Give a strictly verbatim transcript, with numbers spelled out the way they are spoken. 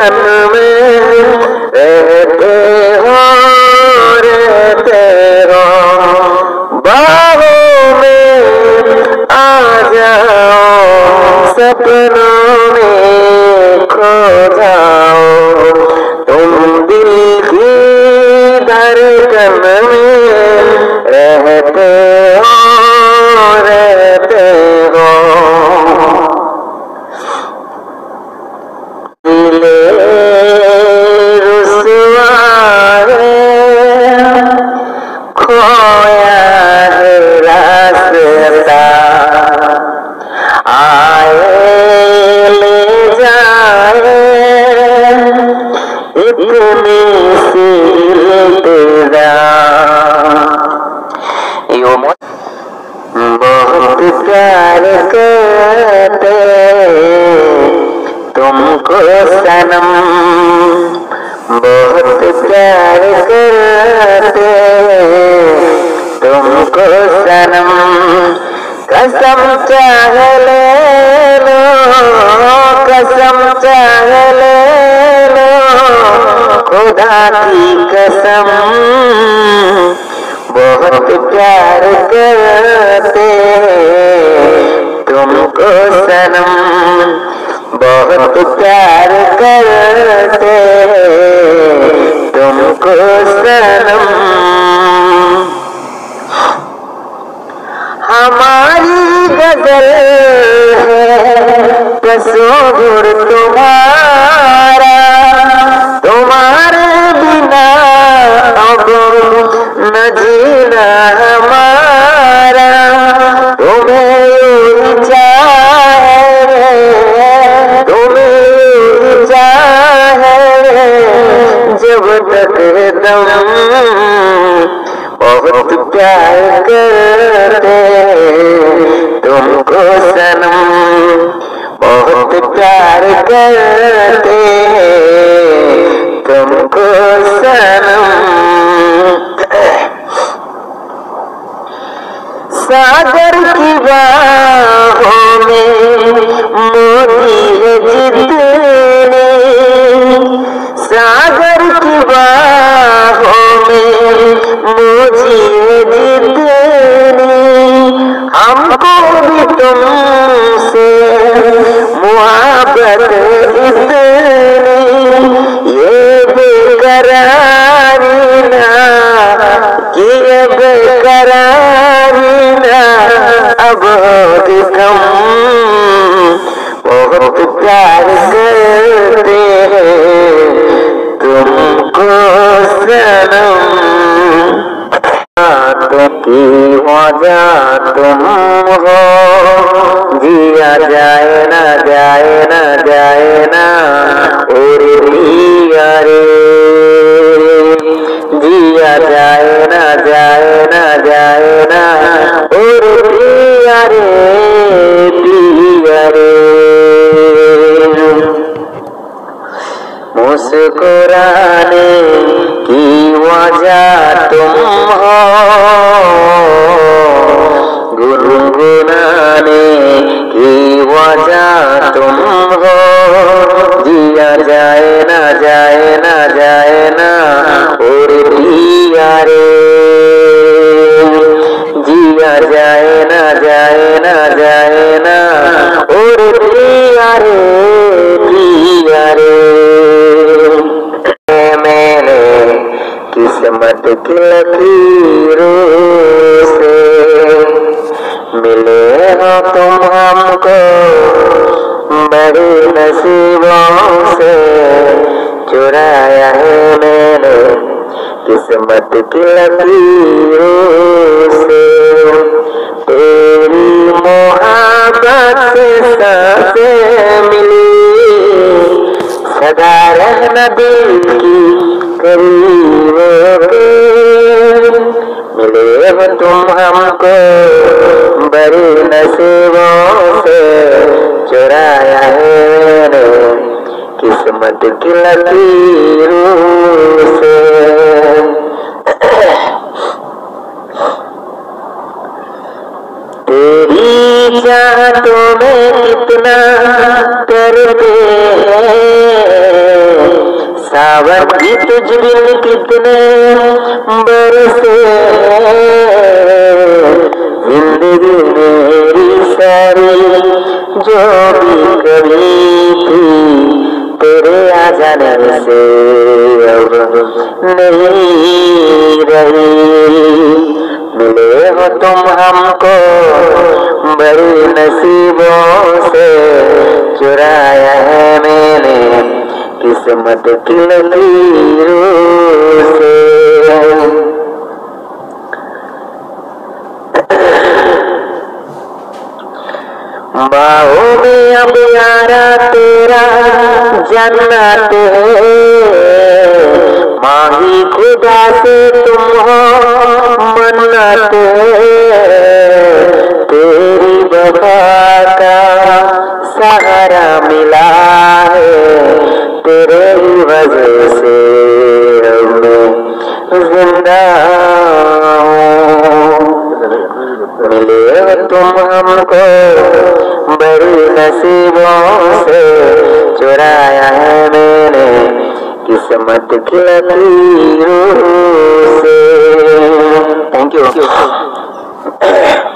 धड़कन में रहते हो, रहते हो। बाहों में आ जाओ, सपनों में खो जाओ, तुम दिल की धड़कन में रहते हो, रहते हो। दिले रुसवा है, खोया है रास्ता, आए ले जाए इतनी सी इल्तिजा। यो बहुत प्यार करते तुमको सनम, बहुत प्यार करते तुमको सनम। कसम चाह ले लो, कसम चाह ले लो, खुदा की कसम। बहुत प्यार करते तुमको सनम, बहुत प्यार करते तुमको सनम। हमारी गजल है तस्वीर तुम्हारा, तुम्हारे बिना अब न जीना हमारा। तुम्हें यूं चाहे, तुम्हें यूं चाहे जब तक दम। बहुत प्यार करते तुमको सनम, बहुत प्यार करते तुमको सनम। सागर की बाहों में मोती है जितने, सागर की बाहों में मोती है जितने। हमको भी तुमसे मुहब्बत इतनी, ये बेकरारी ना, ये बेकरारी ना अब होगी कम। बहुत प्यार करते तुमको सनम, की वजह तुम हो। जिया जाए ना, जाए ना, जाए ना और पिया रे, जिया जाए ना, जाए ना, जाए ना और पिया रे, पिया रे। मुस्कुराने की वजह तुम हो, गुनगुनाने की वजह तुम हो। जिया जाए ना, जाए ना, जाए ना और पिया रे, जिया जाए ना, जाए ना, जाए ना और पिया रे, पिया रे। मैंने किस्मत की लकीरों से मिले हो तुम हमको, बड़े नसीबों से चुराया है मैंने किस्मत की लकीरों से। तेरी मोहब्बत से सांसें मिली, सदा रहना दिल की करीब के। मिले हो तुम हमको बड़े नसीबों से, चुराया है मैंने किस्मत की लकीरों से। तेरी चाह, चाह, तुम्हें कितना करते हैं सावन की तुझ बिन कितने बरसे, जिंदगी मेरी सारी जो भी कभी थी तेरे आ जाने से अब नहीं रही। मिले हो तुम हमको बड़ी नसीबों से, चुराया है मैंने किस्मत की लकीरों से। बाहों में अब यारा तेरा जन्नत है, माही खुदा से तुम हो मन्नत है। तेरी वफा का सहारा मिला है, तेरे ही वजह से अब मैं जिंदा हूँ। मिले हो तुम हमको बड़ी नसीबों से, चुराया है मैंने किस्मत की लकीरों से। Thank you.